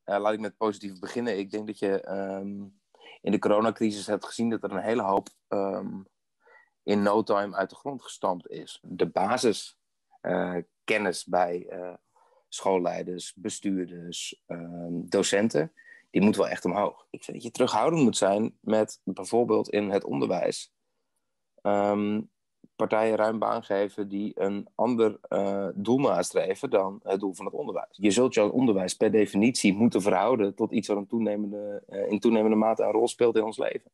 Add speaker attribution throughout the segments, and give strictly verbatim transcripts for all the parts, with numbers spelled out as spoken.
Speaker 1: Uh, laat ik met positief beginnen. Ik denk dat je um, in de coronacrisis hebt gezien dat er een hele hoop um, in no time uit de grond gestampt is. De basiskennis uh, bij uh, schoolleiders, bestuurders, um, docenten, die moet wel echt omhoog. Ik vind dat je terughoudend moet zijn met bijvoorbeeld in het onderwijs um, partijen ruim baan geven die een ander uh, doel nastreven dan het doel van het onderwijs. Je zult je onderwijs per definitie moeten verhouden tot iets wat een toenemende, uh, in toenemende mate een rol speelt in ons leven.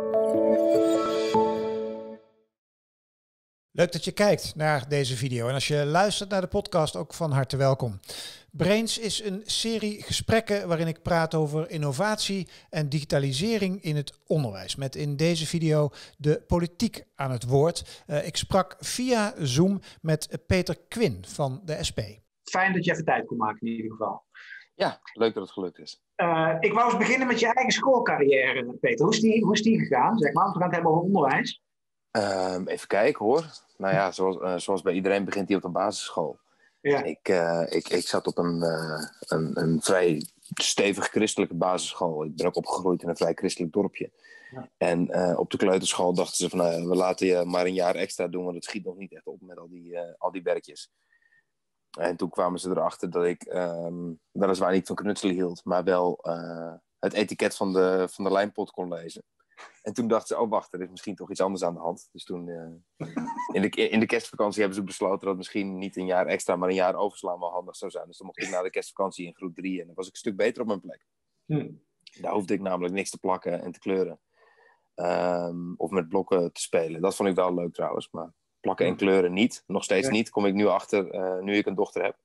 Speaker 2: Leuk dat je kijkt naar deze video en als je luistert naar de podcast ook van harte welkom. Brains is een serie gesprekken waarin ik praat over innovatie en digitalisering in het onderwijs. Met in deze video de politiek aan het woord. Uh, ik sprak via Zoom met Peter Quinn van de S P.
Speaker 3: Fijn dat je even tijd kon maken in ieder geval.
Speaker 1: Ja, leuk dat het gelukt is.
Speaker 3: Uh, ik wou eens beginnen met je eigen schoolcarrière, Peter. Hoe is die, hoe is die gegaan? Zeg maar, we gaan het hebben over onderwijs.
Speaker 1: Um, even kijken hoor. Nou ja, zoals, uh, zoals bij iedereen begint hij op de basisschool. Ja. Ik, uh, ik, ik zat op een, uh, een, een vrij stevig christelijke basisschool. Ik ben ook opgegroeid in een vrij christelijk dorpje. Ja. En uh, op de kleuterschool dachten ze van uh, we laten je maar een jaar extra doen, want het schiet nog niet echt op met al die, uh, al die werkjes. En toen kwamen ze erachter dat ik um, weliswaar niet van knutselen hield, maar wel uh, het etiket van de, van de lijmpot kon lezen. En toen dachten ze, oh wacht, er is misschien toch iets anders aan de hand. Dus toen, uh, in, de, in de kerstvakantie hebben ze besloten dat misschien niet een jaar extra, maar een jaar overslaan wel handig zou zijn. Dus dan mocht ik na de kerstvakantie in groep drie en dan was ik een stuk beter op mijn plek. Hmm. Daar hoefde ik namelijk niks te plakken en te kleuren. Um, of met blokken te spelen. Dat vond ik wel leuk trouwens, maar plakken en kleuren niet. Nog steeds niet, kom ik nu achter, uh, nu ik een dochter heb.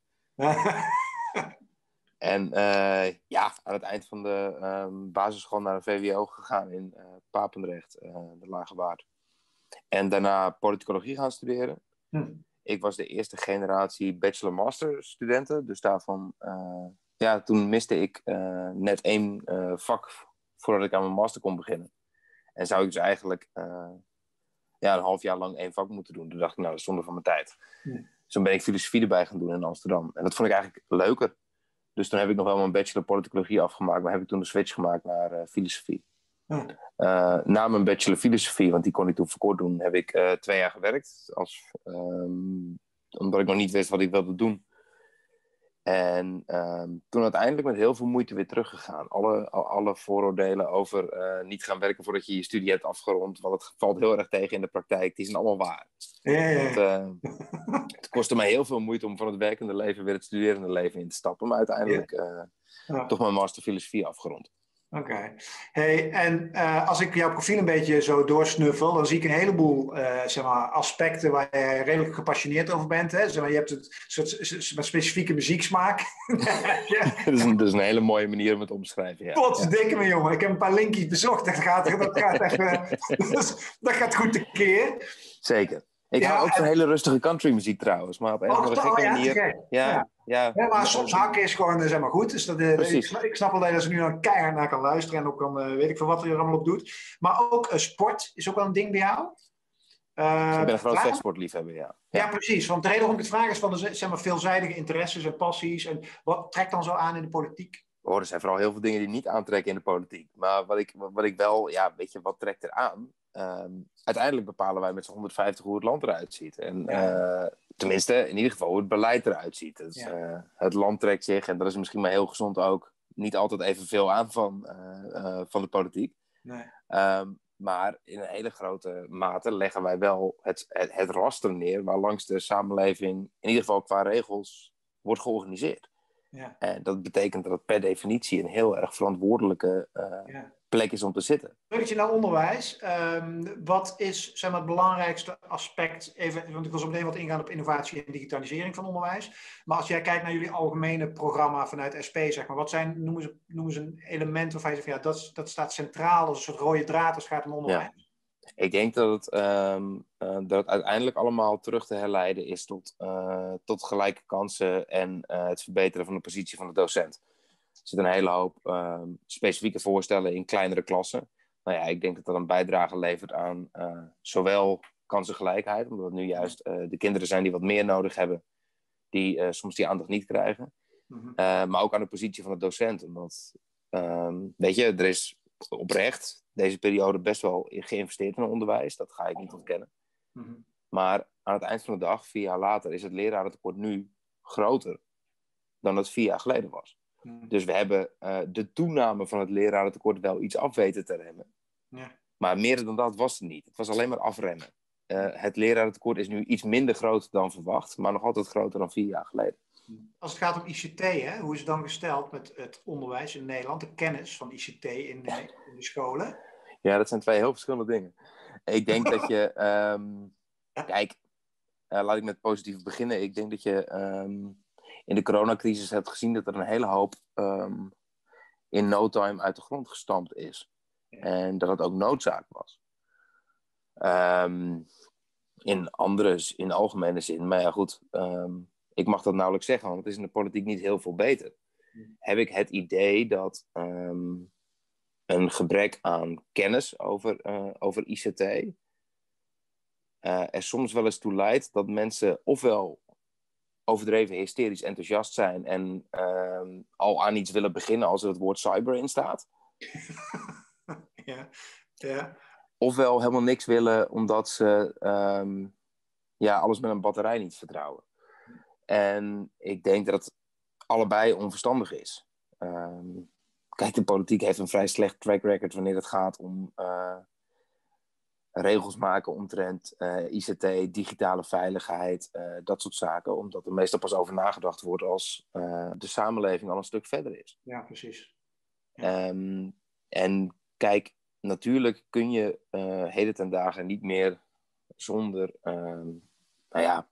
Speaker 1: En uh, ja, aan het eind van de um, basisschool naar een V W O gegaan in uh, Papendrecht, uh, de Lage Waard. En daarna politicologie gaan studeren. Hm. Ik was de eerste generatie bachelor-master studenten. Dus daarvan, uh, ja, toen miste ik uh, net één uh, vak voordat ik aan mijn master kon beginnen. En zou ik dus eigenlijk uh, ja, een half jaar lang één vak moeten doen. Toen dacht ik, nou, dat is zonde van mijn tijd. Hm. Dus toen ben ik filosofie erbij gaan doen in Amsterdam. En dat vond ik eigenlijk leuker. Dus toen heb ik nog wel mijn bachelor politicologie afgemaakt, maar heb ik toen de switch gemaakt naar uh, filosofie. Hm. Uh, na mijn bachelor filosofie, want die kon ik toen verkort doen, heb ik uh, twee jaar gewerkt. Als, um, omdat ik nog niet wist wat ik wilde doen. En um, toen uiteindelijk met heel veel moeite weer teruggegaan. Alle, alle vooroordelen over uh, niet gaan werken voordat je je studie hebt afgerond. Want het valt heel erg tegen in de praktijk. Die zijn allemaal waar. Ja, ja. Het, uh, het kostte mij heel veel moeite om van het werkende leven weer het studerende leven in te stappen. Maar uiteindelijk uh, ja. toch mijn master filosofie afgerond.
Speaker 3: Oké. Okay. Hey, en uh, als ik jouw profiel een beetje zo doorsnuffel, dan zie ik een heleboel uh, zeg maar, aspecten waar je redelijk gepassioneerd over bent. Hè? Zeg maar, je hebt een soort specifieke muzieksmaak.
Speaker 1: Ja. dat, is een, dat is een hele mooie manier om het te omschrijven. Ja.
Speaker 3: Potverdikke me, jongen. Ik heb een paar linkjes bezocht. Dat gaat, dat gaat, even, dat, dat gaat goed tekeer.
Speaker 1: Zeker. Ik ja, hou ook van en... hele rustige countrymuziek trouwens, maar op een of andere gekke ja, manier. Ja,
Speaker 3: ja. Ja, ja, maar soms hakken is gewoon zeg maar goed. Dus dat, uh, ik, ik snap wel dat je er nu een keihard naar kan luisteren en ook kan, uh, weet ik veel wat er allemaal op doet. Maar ook uh, sport is ook wel een ding bij jou.
Speaker 1: Uh, ik ben een groot vechtsportliefhebber, ja.
Speaker 3: ja. Ja, precies. Want de reden waarom ik het vraag is van de zeg maar, veelzijdige interesses en passies. En wat trekt dan zo aan in de politiek?
Speaker 1: Oh, er zijn vooral heel veel dingen die niet aantrekken in de politiek. Maar wat ik, wat ik wel, ja, weet je, wat trekt er aan? Um, uiteindelijk bepalen wij met z'n honderdvijftig hoe het land eruit ziet. En ja. uh, tenminste, in ieder geval hoe het beleid eruit ziet. Dus, ja. uh, het land trekt zich, en dat is misschien maar heel gezond ook, niet altijd evenveel aan van, uh, uh, van de politiek. Nee. Um, maar in een hele grote mate leggen wij wel het, het, het raster neer waar langs de samenleving, in ieder geval qua regels, wordt georganiseerd. Ja. En dat betekent dat het per definitie een heel erg verantwoordelijke uh, ja. plek is om te zitten.
Speaker 3: Bruggetje naar onderwijs. Um, wat is zeg maar, het belangrijkste aspect, even, want ik wil zo meteen wat ingaan op innovatie en digitalisering van onderwijs. Maar als jij kijkt naar jullie algemene programma vanuit S P, zeg maar, wat zijn, noemen ze, noemen ze een element waarvan je zegt, ja, dat, dat staat centraal als een soort rode draad als het gaat om onderwijs? Ja.
Speaker 1: Ik denk dat het, um, uh, dat het uiteindelijk allemaal terug te herleiden is tot, uh, tot gelijke kansen en uh, het verbeteren van de positie van de docent. Er zit een hele hoop uh, specifieke voorstellen in kleinere klassen. Nou ja, ik denk dat dat een bijdrage levert aan uh, zowel kansengelijkheid, omdat het nu juist uh, de kinderen zijn die wat meer nodig hebben, die uh, soms die aandacht niet krijgen.
Speaker 3: Mm-hmm.
Speaker 1: Uh, maar ook aan de positie van de docent. Omdat, um, weet je, er is oprecht deze periode best wel geïnvesteerd in het onderwijs. Dat ga ik niet ontkennen.
Speaker 3: Mm-hmm.
Speaker 1: Maar aan het eind van de dag, vier jaar later, is het lerarentekort nu groter dan het vier jaar geleden was.
Speaker 3: Mm-hmm.
Speaker 1: Dus we hebben uh, de toename van het lerarentekort wel iets af weten te remmen.
Speaker 3: Yeah.
Speaker 1: Maar meer dan dat was het niet. Het was alleen maar afremmen. Uh, het lerarentekort is nu iets minder groot dan verwacht, maar nog altijd groter dan vier jaar geleden.
Speaker 3: Als het gaat om I C T, hè, hoe is het dan gesteld met het onderwijs in Nederland, de kennis van I C T in de, in de scholen?
Speaker 1: Ja, dat zijn twee heel verschillende dingen. Ik denk dat je... Um, kijk, uh, laat ik met positief beginnen. Ik denk dat je um, in de coronacrisis hebt gezien dat er een hele hoop um, in no time uit de grond gestampt is. Ja. En dat het ook noodzaak was. Um, in andere, in algemene zin. Maar ja, goed... Um, ik mag dat nauwelijks zeggen, want het is in de politiek niet heel veel beter. Hmm. Heb ik het idee dat um, een gebrek aan kennis over, uh, over I C T uh, er soms wel eens toe leidt dat mensen ofwel overdreven hysterisch enthousiast zijn en uh, al aan iets willen beginnen als er het woord cyber in staat.
Speaker 3: ja, ja.
Speaker 1: Ofwel helemaal niks willen omdat ze um, ja, alles met een batterij niet vertrouwen. En ik denk dat het allebei onverstandig is. Um, kijk, de politiek heeft een vrij slecht track record wanneer het gaat om uh, regels maken omtrent uh, I C T, digitale veiligheid, uh, dat soort zaken. Omdat er meestal pas over nagedacht wordt als uh, de samenleving al een stuk verder is.
Speaker 3: Ja, precies. Ja.
Speaker 1: Um, en kijk, natuurlijk kun je uh, heden ten dagen niet meer zonder, um, nou ja...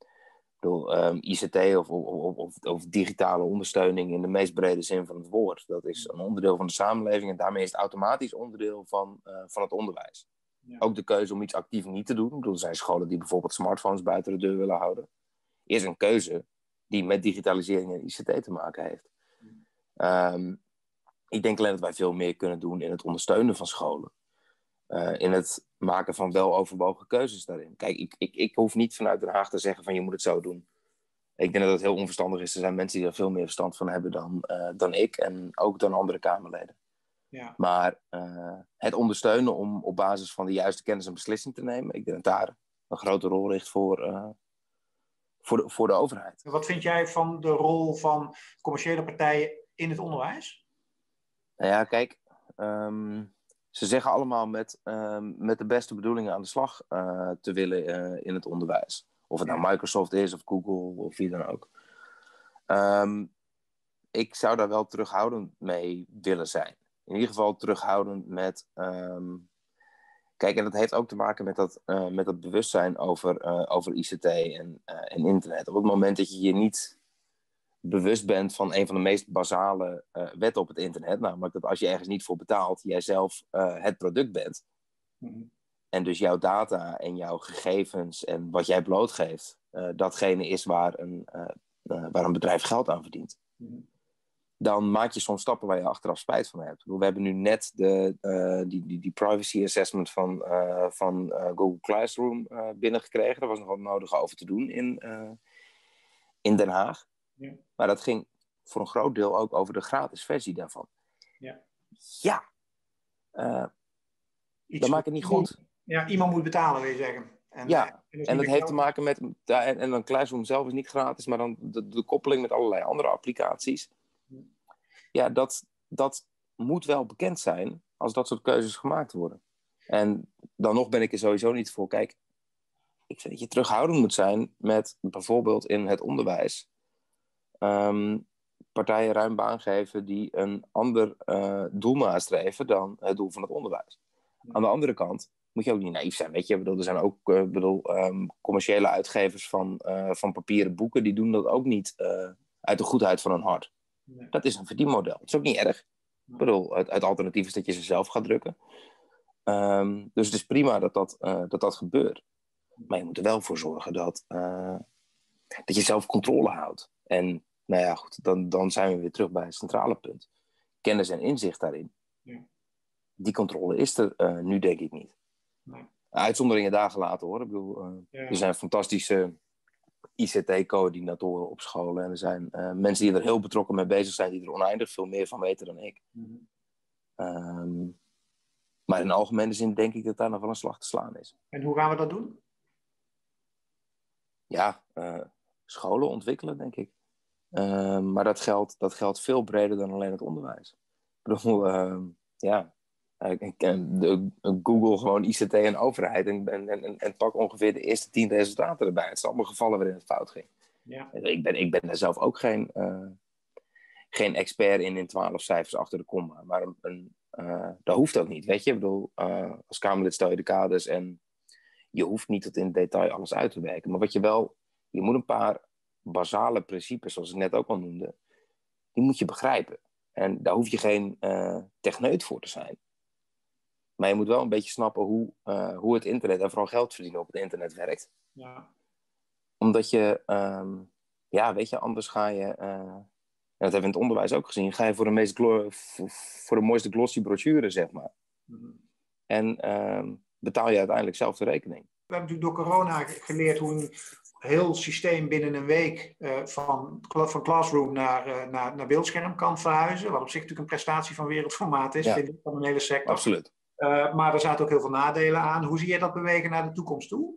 Speaker 1: Um, I C T of, of, of, of digitale ondersteuning in de meest brede zin van het woord. Dat is een onderdeel van de samenleving en daarmee is het automatisch onderdeel van, uh, van het onderwijs. Ja. Ook de keuze om iets actief niet te doen. Ik bedoel, er zijn scholen die bijvoorbeeld smartphones buiten de deur willen houden. Is een keuze die met digitalisering en I C T te maken heeft. Um, ik denk alleen dat wij veel meer kunnen doen in het ondersteunen van scholen. Uh, in het maken van weloverwogen keuzes daarin. Kijk, ik, ik, ik hoef niet vanuit Den Haag te zeggen van je moet het zo doen. Ik denk dat het heel onverstandig is. Er zijn mensen die er veel meer verstand van hebben dan, uh, dan ik en ook dan andere Kamerleden.
Speaker 3: Ja.
Speaker 1: Maar uh, het ondersteunen om op basis van de juiste kennis een beslissing te nemen, ik denk dat daar een grote rol ligt voor, uh, voor, de, voor de overheid.
Speaker 3: Wat vind jij van de rol van commerciële partijen in het onderwijs?
Speaker 1: Nou ja, kijk... Um, Ze zeggen allemaal met, uh, met de beste bedoelingen aan de slag uh, te willen uh, in het onderwijs. Of het nou Microsoft is of Google of wie dan ook. Um, ik zou daar wel terughoudend mee willen zijn. In ieder geval terughoudend met... Um, kijk, en dat heeft ook te maken met dat, uh, met dat bewustzijn over, uh, over I C T en, uh, en internet. Op het moment dat je je niet... bewust bent van een van de meest basale uh, wetten op het internet. Namelijk dat als je ergens niet voor betaalt, jij zelf uh, het product bent.
Speaker 3: Mm-hmm.
Speaker 1: En dus jouw data en jouw gegevens en wat jij blootgeeft, uh, datgene is waar een, uh, uh, waar een bedrijf geld aan verdient.
Speaker 3: Mm-hmm.
Speaker 1: Dan maak je soms stappen waar je achteraf spijt van hebt. We hebben nu net de, uh, die, die, die privacy assessment van, uh, van uh, Google Classroom uh, binnengekregen. Er was nog wat nodig over te doen in, uh, in Den Haag.
Speaker 3: Ja.
Speaker 1: Maar dat ging voor een groot deel ook over de gratis versie daarvan.
Speaker 3: Ja.
Speaker 1: Ja. Uh, dat maakt het niet goed.
Speaker 3: Ja, iemand moet betalen, wil je zeggen. En,
Speaker 1: ja,
Speaker 3: en,
Speaker 1: en dat heeft te maken met... Ja, en, en dan Classroom zelf is niet gratis, maar dan de, de koppeling met allerlei andere applicaties. Ja, dat, dat moet wel bekend zijn als dat soort keuzes gemaakt worden. En dan nog ben ik er sowieso niet voor. Kijk, ik vind dat je terughoudend moet zijn met bijvoorbeeld in het onderwijs... Um, partijen ruim baan geven die een ander uh, doel nastreven dan het doel van het onderwijs. Ja. Aan de andere kant moet je ook niet naïef zijn. Weet je? Ik bedoel, er zijn ook uh, bedoel, um, commerciële uitgevers van, uh, van papieren boeken, die doen dat ook niet uh, uit de goedheid van hun hart. Ja. Dat is een verdienmodel. Dat is ook niet erg. Ja. Ik bedoel, het, het alternatief is dat je ze zelf gaat drukken. Um, dus het is prima dat dat, uh, dat dat gebeurt. Maar je moet er wel voor zorgen dat, uh, dat je zelf controle houdt. En nou ja, goed, dan, dan zijn we weer terug bij het centrale punt. Kennis en inzicht daarin.
Speaker 3: Ja.
Speaker 1: Die controle is er uh, nu denk ik niet.
Speaker 3: Nee.
Speaker 1: Uitzonderingen daar gelaten hoor. Ik bedoel, uh, ja. Er zijn fantastische I C T-coördinatoren op scholen. En er zijn uh, mensen die er heel betrokken mee bezig zijn, die er oneindig veel meer van weten dan ik. Mm-hmm. Um, maar in algemene zin denk ik dat daar nog wel een slag te slaan is.
Speaker 3: En hoe gaan we dat doen?
Speaker 1: Ja, uh, scholen ontwikkelen, denk ik. Uh, maar dat geldt, dat geldt veel breder dan alleen het onderwijs. Ik bedoel, uh, ja, ik ken de, Google gewoon I C T en overheid en, en, en, en pak ongeveer de eerste tien resultaten erbij. Het zijn allemaal gevallen waarin het fout ging. Ja. Ik, ben, ik ben daar zelf ook geen, uh, geen expert in, in twaalf cijfers achter de komma. Maar een, een, uh, dat hoeft ook niet, weet je. Ik bedoel, uh, als Kamerlid stel je de kaders en je hoeft niet tot in detail alles uit te werken. Maar wat je wel, je moet een paar basale principes, zoals ik net ook al noemde, die moet je begrijpen. En daar hoef je geen uh, techneut voor te zijn. Maar je moet wel een beetje snappen hoe, uh, hoe het internet en vooral geld verdienen op het internet werkt. Ja. Omdat je, um, ja, weet je, anders ga je, uh, en dat hebben we in het onderwijs ook gezien, ga je voor de, meest glo- voor, voor de mooiste glossy brochure, zeg maar. Mm-hmm. En um, betaal je uiteindelijk zelf de rekening.
Speaker 3: We hebben natuurlijk door corona geleerd hoe een heel systeem binnen een week uh, van, van classroom naar, uh, naar, naar beeldscherm kan verhuizen. Wat op zich natuurlijk een prestatie van wereldformaat is, ja. vind ik, van een hele sector.
Speaker 1: Absoluut.
Speaker 3: Uh, maar er zaten ook heel veel nadelen aan. Hoe zie je dat bewegen naar de toekomst toe?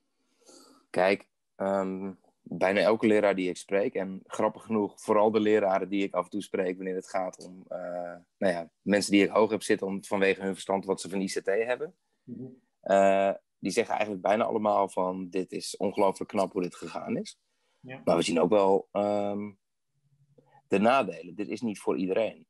Speaker 1: Kijk, um, bijna elke leraar die ik spreek, en grappig genoeg, vooral de leraren die ik af en toe spreek wanneer het gaat om uh, nou ja, mensen die ik hoog heb zitten om, vanwege hun verstand wat ze van I C T hebben. Mm-hmm. Uh, die zeggen eigenlijk bijna allemaal van dit is ongelooflijk knap hoe dit gegaan is. Ja. Maar we zien ook wel um, de nadelen. Dit is niet voor iedereen.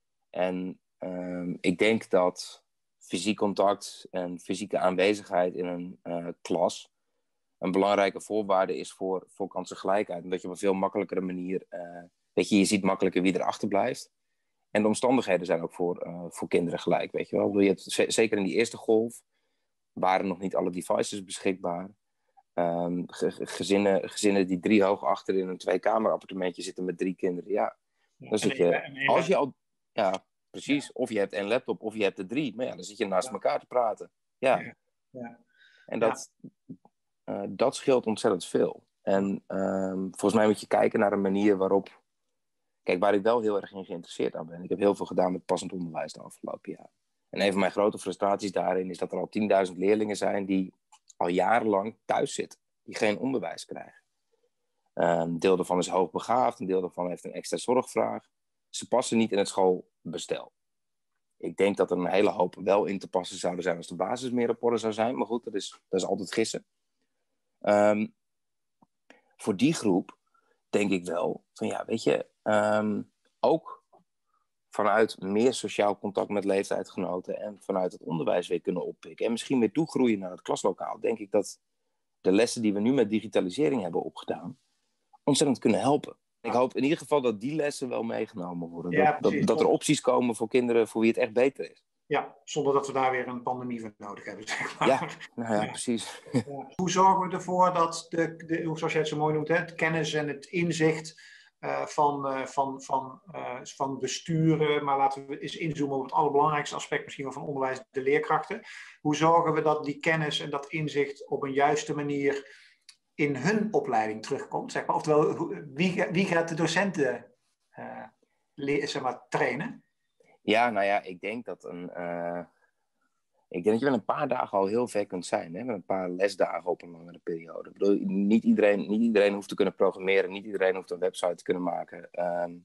Speaker 1: En um, ik denk dat fysiek contact en fysieke aanwezigheid in een uh, klas een belangrijke voorwaarde is voor, voor kansengelijkheid. Omdat je op een veel makkelijkere manier, uh, weet je, je ziet makkelijker wie erachter blijft. En de omstandigheden zijn ook voor, uh, voor kinderen gelijk, weet je wel. Je hebt, z- zeker in die eerste golf waren nog niet alle devices beschikbaar. Um, ge- gezinnen, gezinnen die drie hoog achter in een tweekamer appartementje zitten met drie kinderen, ja. ja dan zit je, als je al, ja, precies, ja. Of je hebt één laptop of je hebt er drie, maar ja, dan zit je naast ja. elkaar te praten. Ja. ja. ja. En dat, ja. uh, dat scheelt ontzettend veel. En um, volgens mij moet je kijken naar een manier waarop, kijk, waar ik wel heel erg in geïnteresseerd aan ben. Ik heb heel veel gedaan met passend onderwijs de afgelopen jaren. En een van mijn grote frustraties daarin is dat er al tienduizend leerlingen zijn die al jarenlang thuis zitten. Die geen onderwijs krijgen. Een deel daarvan is hoogbegaafd, een deel daarvan heeft een extra zorgvraag. Ze passen niet in het schoolbestel. Ik denk dat er een hele hoop wel in te passen zouden zijn als de basis meer op orde zou zijn. Maar goed, dat is, dat is altijd gissen. Um, voor die groep denk ik wel van ja, weet je, um, ook vanuit meer sociaal contact met leeftijdsgenoten en vanuit het onderwijs weer kunnen oppikken. En misschien weer toegroeien naar het klaslokaal. Denk ik dat de lessen die we nu met digitalisering hebben opgedaan ontzettend kunnen helpen. Ik hoop in ieder geval dat die lessen wel meegenomen worden. Ja, dat, dat, dat er opties komen voor kinderen voor wie het echt beter is.
Speaker 3: Ja, zonder dat we daar weer een pandemie voor nodig hebben, zeg maar.
Speaker 1: Ja, nou ja, ja. precies.
Speaker 3: Ja. Hoe zorgen we ervoor dat, de, de, zoals jij het zo mooi noemt, hè, het kennis en het inzicht uh, van, uh, van, van, uh, van besturen, maar laten we eens inzoomen op het allerbelangrijkste aspect misschien wel van onderwijs, de leerkrachten. Hoe zorgen we dat die kennis en dat inzicht op een juiste manier in hun opleiding terugkomt, zeg maar? Oftewel, wie, wie gaat de docenten uh, le- zeg maar, trainen?
Speaker 1: Ja, nou ja, ik denk dat een, uh, ik denk dat je wel een paar dagen al heel ver kunt zijn, hè? Met een paar lesdagen op een langere periode. Ik bedoel, niet iedereen, niet iedereen hoeft te kunnen programmeren, niet iedereen hoeft een website te kunnen maken. Um,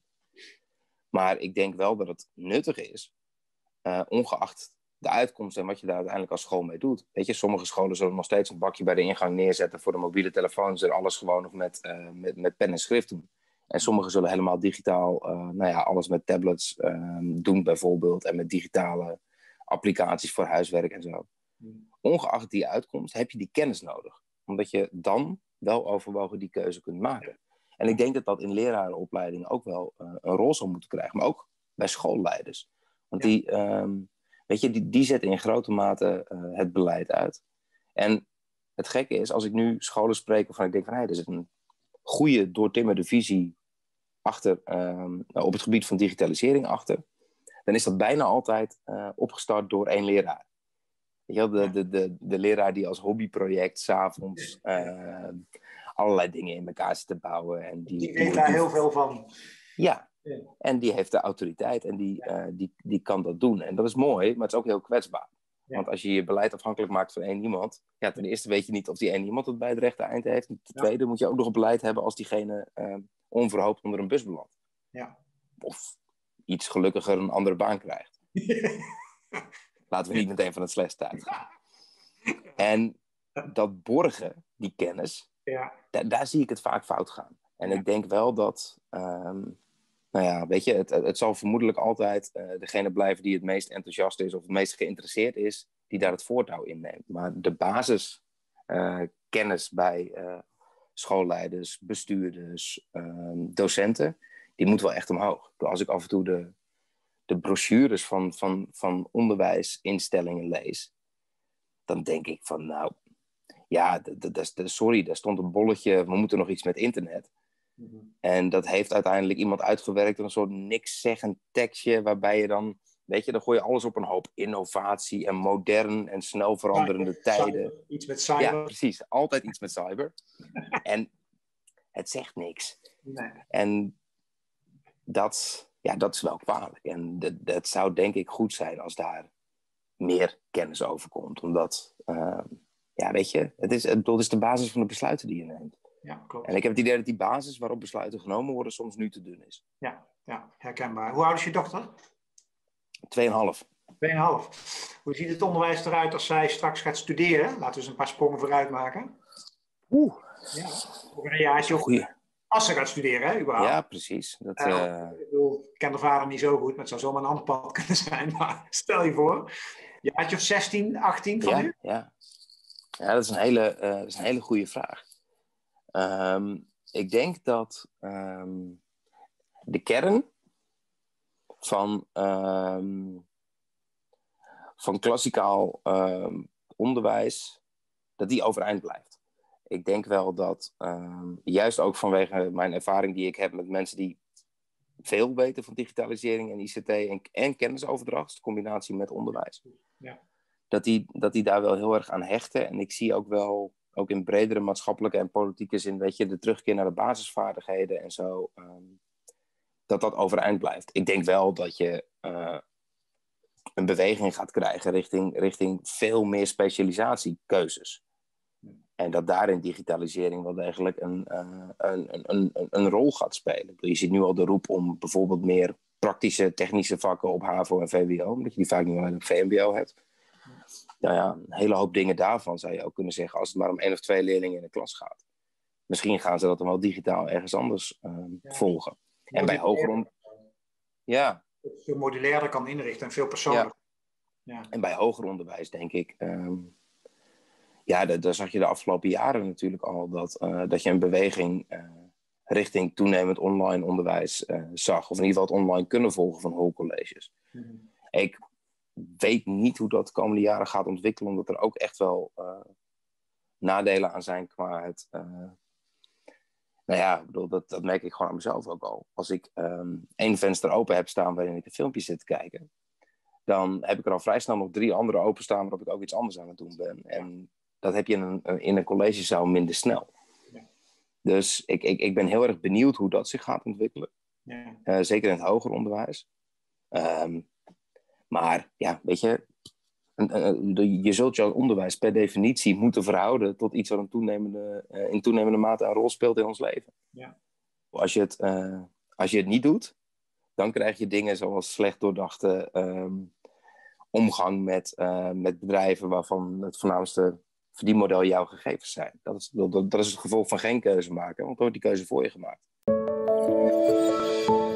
Speaker 1: maar ik denk wel dat het nuttig is, uh, ongeacht de uitkomst en wat je daar uiteindelijk als school mee doet. Weet je, sommige scholen zullen nog steeds een bakje bij de ingang neerzetten voor de mobiele telefoons en alles gewoon nog met, uh, met, met pen en schrift doen. En sommigen zullen helemaal digitaal, uh, nou ja, alles met tablets uh, doen bijvoorbeeld. En met digitale applicaties voor huiswerk en zo. Hmm. Ongeacht die uitkomst heb je die kennis nodig. Omdat je dan wel overwogen die keuze kunt maken. En ik denk dat dat in lerarenopleidingen ook wel uh, een rol zal moeten krijgen. Maar ook bij schoolleiders. Want ja. die, um, weet je, die, die zetten in grote mate uh, het beleid uit. En het gekke is, als ik nu scholen spreek waarvan ik denk van, hé, hey, er zit een goede doortimmerde visie achter, um, op het gebied van digitalisering achter, dan is dat bijna altijd uh, opgestart door één leraar. Weet je wel, de, de, de, de leraar die als hobbyproject 's avonds uh, allerlei dingen in elkaar zit te bouwen. En die,
Speaker 3: die weet die, daar die, heel veel van.
Speaker 1: Ja, ja, en die heeft de autoriteit en die, ja. uh, die, die kan dat doen. En dat is mooi, maar het is ook heel kwetsbaar. Ja. Want als je je beleid afhankelijk maakt van één iemand... Ja, ten eerste weet je niet of die één iemand het bij het rechte eind heeft. En ten ja. tweede moet je ook nog een beleid hebben als diegene uh, onverhoopt onder een bus belandt.
Speaker 3: Ja.
Speaker 1: Of iets gelukkiger een andere baan krijgt. Laten we niet meteen van het slechtste uitgaan. En dat borgen, die kennis,
Speaker 3: ja.
Speaker 1: da- daar zie ik het vaak fout gaan. En ja. ik denk wel dat... Um, Nou ja, weet je, het, het zal vermoedelijk altijd uh, degene blijven die het meest enthousiast is of het meest geïnteresseerd is, die daar het voortouw in neemt. Maar de basiskennis uh, bij uh, schoolleiders, bestuurders, uh, docenten, die moet wel echt omhoog. Als ik af en toe de, de brochures van, van, van onderwijsinstellingen lees, dan denk ik van, nou, ja, d- d- d- sorry, daar stond een bolletje, we moeten nog iets met internet. Mm-hmm. En dat heeft uiteindelijk iemand uitgewerkt, een soort niks-zeggend tekstje, waarbij je dan, weet je, dan gooi je alles op een hoop innovatie en modern en snel veranderende cyber, tijden.
Speaker 3: Cyber, iets met cyber.
Speaker 1: Ja, precies. Altijd iets met cyber. En het zegt niks.
Speaker 3: Nee.
Speaker 1: En dat, ja, dat is wel kwalijk. En dat, dat zou denk ik goed zijn als daar meer kennis over komt. Omdat, uh, ja, weet je, het is, dat is de basis van de besluiten die je neemt.
Speaker 3: Ja, klopt.
Speaker 1: En ik heb het idee dat die basis waarop besluiten genomen worden soms nu te dun is.
Speaker 3: Ja, ja, herkenbaar. Hoe oud is je dochter?
Speaker 1: Tweeënhalf.
Speaker 3: Tweeënhalf. Hoe ziet het onderwijs eruit als zij straks gaat studeren? Laten we eens een paar sprongen vooruit maken.
Speaker 1: Oeh.
Speaker 3: Ja. Over een jaar is je ook...
Speaker 1: Goeie.
Speaker 3: Als ze gaat studeren, hè, überhaupt.
Speaker 1: Ja, precies. Dat,
Speaker 3: uh,
Speaker 1: uh...
Speaker 3: ik, bedoel, ik ken de vader niet zo goed, maar het zou zomaar een ander pad kunnen zijn. Maar stel je voor, jaartje of zestien, achttien van
Speaker 1: ja,
Speaker 3: nu?
Speaker 1: Ja. ja, dat is een hele, uh, dat is een hele goede vraag. Um, ik denk dat um, de kern van, um, van klassikaal um, onderwijs, dat die overeind blijft. Ik denk wel dat, um, juist ook vanwege mijn ervaring die ik heb met mensen die veel weten van digitalisering en I C T en, en kennisoverdracht, de combinatie met onderwijs,
Speaker 3: ja.
Speaker 1: dat, die, dat die daar wel heel erg aan hechten. En ik zie ook wel, ook in bredere maatschappelijke en politieke zin, weet je, de terugkeer naar de basisvaardigheden en zo, um, dat dat overeind blijft. Ik denk wel dat je uh, een beweging gaat krijgen richting, richting veel meer specialisatiekeuzes. En dat daarin digitalisering wel degelijk een, uh, een, een, een, een rol gaat spelen. Je ziet nu al de roep om bijvoorbeeld meer praktische, technische vakken op H A V O en V W O, omdat je die vaak niet alleen op V M B O hebt. Nou ja, een hele hoop dingen daarvan zou je ook kunnen zeggen, als het maar om één of twee leerlingen in de klas gaat. Misschien gaan ze dat dan wel digitaal ergens anders uh, ja. volgen. En bij hoger on... Ja.
Speaker 3: Veel modulairder kan inrichten en veel persoonlijker.
Speaker 1: Ja.
Speaker 3: Ja.
Speaker 1: En bij hoger onderwijs denk ik... Um, ja, daar zag je de afgelopen jaren natuurlijk al dat, uh, dat je een beweging uh, richting toenemend online onderwijs uh, zag. Of in ieder geval het online kunnen volgen van hogeschoolcolleges. Mm-hmm. Ik weet niet hoe dat de komende jaren gaat ontwikkelen, omdat er ook echt wel uh, nadelen aan zijn qua het... Uh, nou ja, ik bedoel, dat, dat merk ik gewoon aan mezelf ook al. Als ik um, één venster open heb staan waarin ik een filmpje zit te kijken, dan heb ik er al vrij snel nog drie andere openstaan waarop ik ook iets anders aan het doen ben. En dat heb je in een, in een collegezaal minder snel. Ja. Dus ik, ik, ik ben heel erg benieuwd hoe dat zich gaat ontwikkelen. Ja. Uh, zeker in het hoger onderwijs. Um, maar ja, weet je, je zult jouw onderwijs per definitie moeten verhouden tot iets wat een toenemende, uh, in toenemende mate een rol speelt in ons leven.
Speaker 3: Ja.
Speaker 1: Als je het, uh, als je het niet doet, dan krijg je dingen zoals slecht doordachte um, omgang met, uh, met bedrijven waarvan het voornaamste verdienmodel jouw gegevens zijn. Dat is, dat, dat is het gevolg van geen keuze maken, want dan wordt die keuze voor je gemaakt.